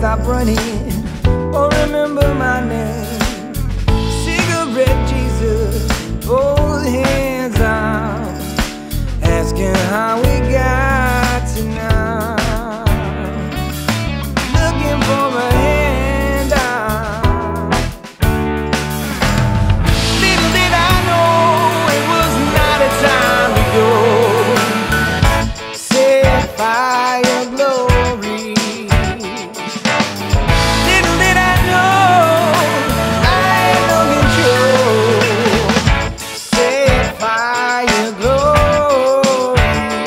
stop running or remember my name. Cigarette Jesus, both hands out, asking how we got to now. Looking for a handout. Little did I know it was not a time to go. Set fire, glory. Little did I know I had no control. Set fire, glory.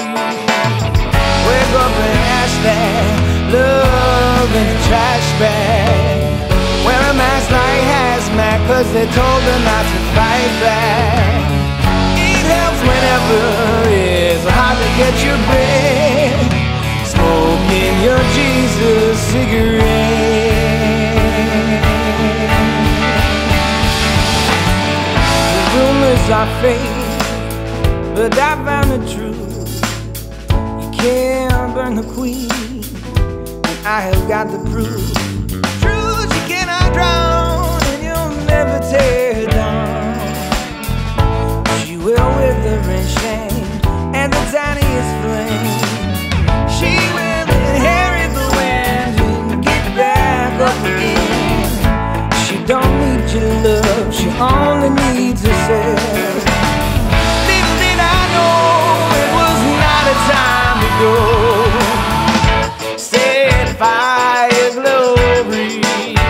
Wake up and ask that love in a trash bag. Wear a mask like hazmat, cause they told her not to fight back. It helps whenever it's hard to get your breath. Smoking your Jesus cigarette. The rumors are fake, but I found the truth. You can't burn the queen, I have got the proof. Truth you cannot drown, and you'll never tear her down. She will wither and shame, and the tiniest flame. She will inherit the wind and get back up again. She don't need your love, she only needs herself. Little did I know it was not a time to go. Fire, glory.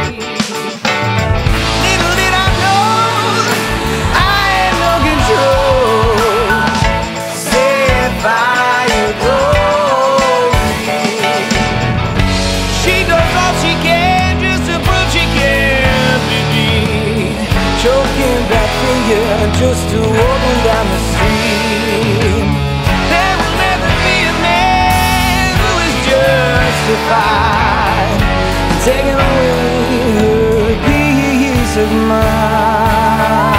Little did I know I had no control. Set fire, glory. She does all she can just to prove she can't be beat. Choking back finger just to walk on down the street. There will never be a man who is justified taking away her peace of mind.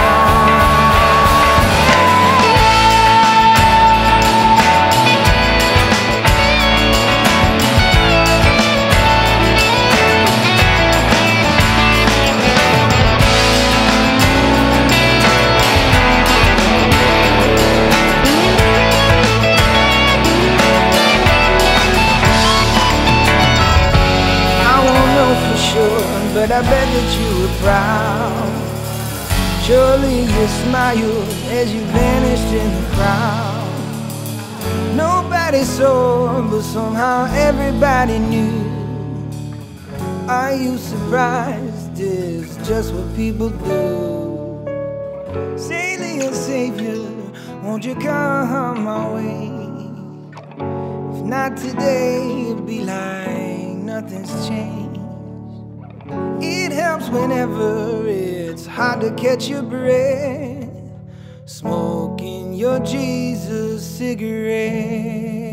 But I bet that you were proud. Surely you smiled as you vanished in the crowd. Nobody saw, but somehow everybody knew. Are you surprised? It's just what people do. Savior, Savior, won't you come my way? If not today, it'll be like nothing's changed. It helps whenever it's hard to catch your breath. Smoking your Jesus cigarette.